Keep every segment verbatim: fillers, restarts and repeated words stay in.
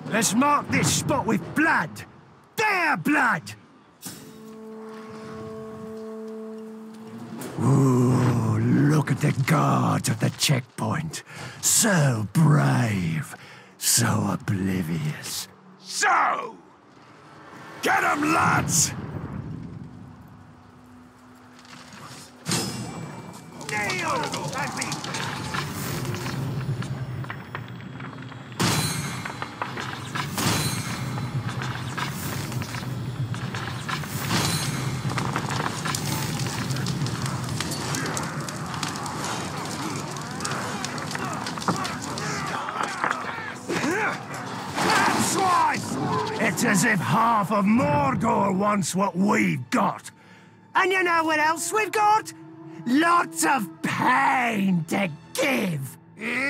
Let's mark this spot with blood. Their blood! Ooh, look at the guards at the checkpoint. So brave, so oblivious. So! Get 'em, lads! Kneel! As we... It's as if half of Mordor wants what we've got. And you know what else we've got? Lots of pain to give.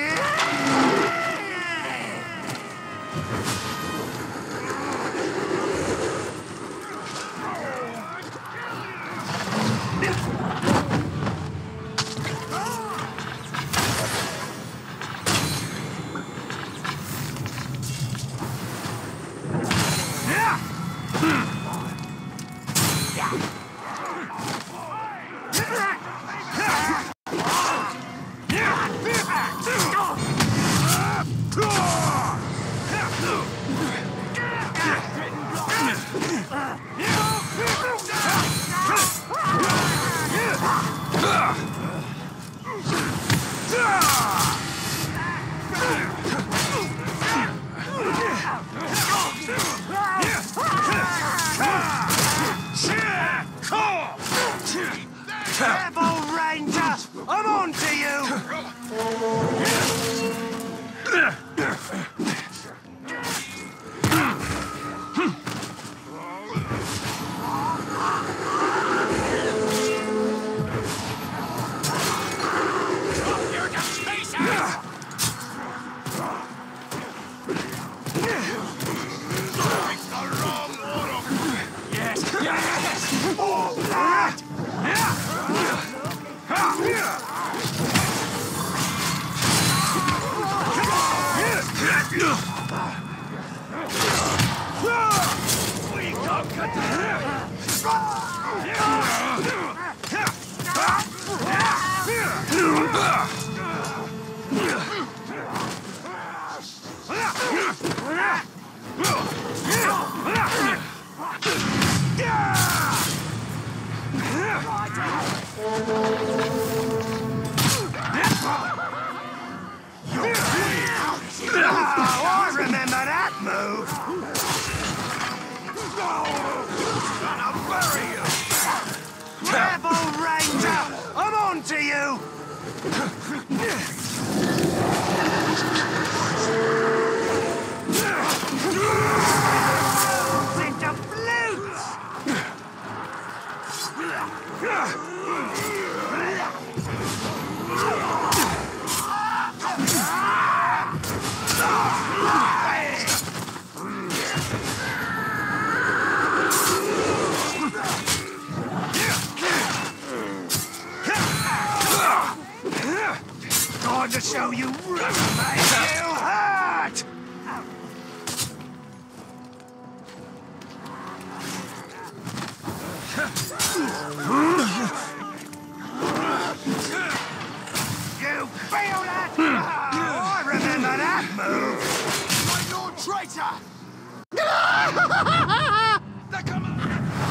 Careful, Ranger! I'm on to you! Oh, I remember that move! Gonna bury you! Careful, Ranger! I'm on to you! Into flutes! Going to show you rubber makes you hurt! You feel that? Oh, I remember that move! My Lord Traitor! They're coming!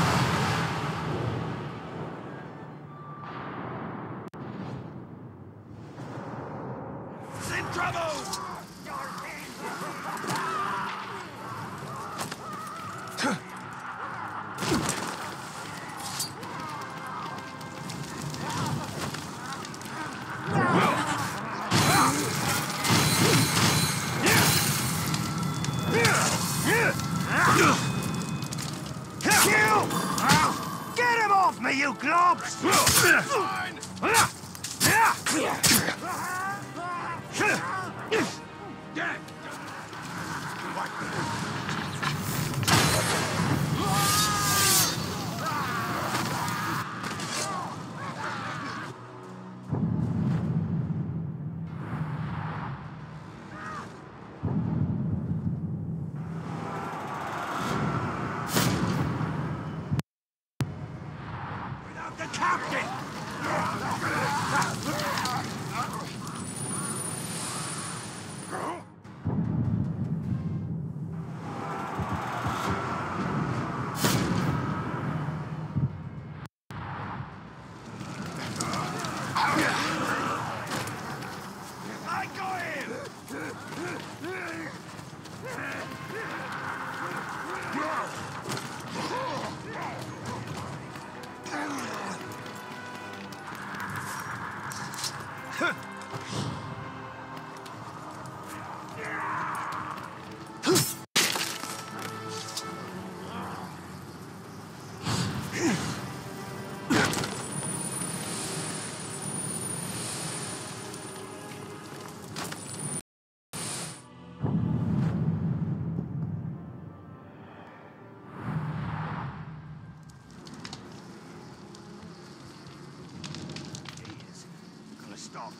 In trouble! Get him off me, you globs! Fine!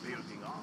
building up.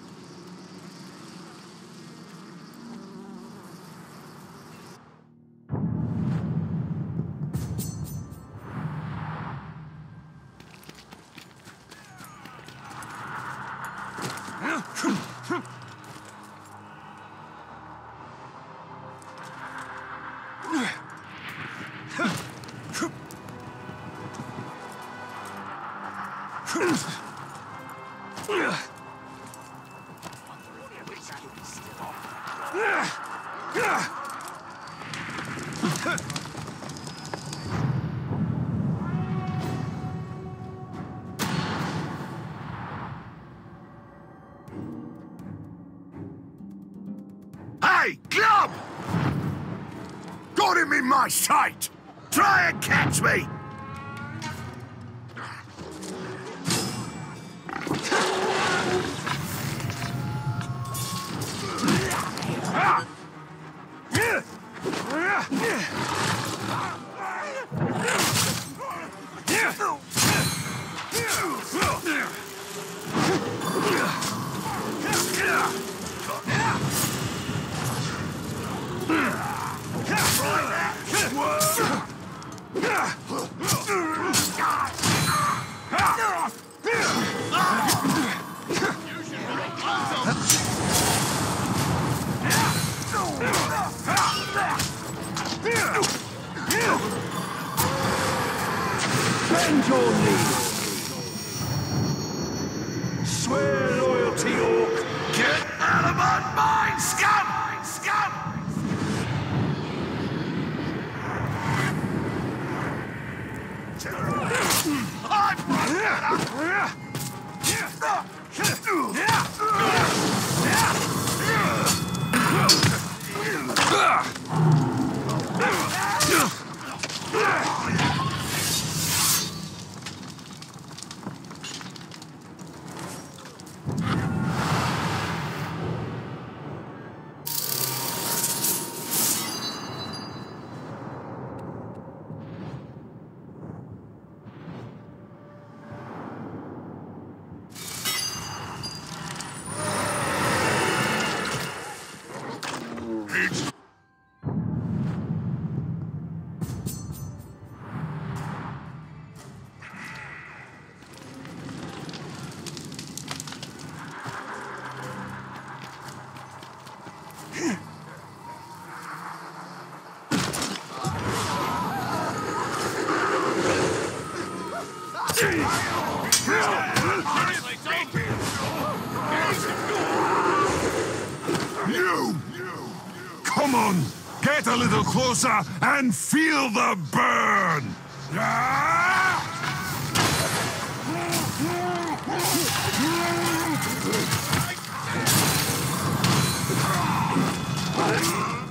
Hey, Club! Got him in my sight! Try and catch me! Bend your knee. Swear loyalty, Orc. Get out of my mind, scum! Scum! You! Come on! Get a little closer and feel the burn! Ah!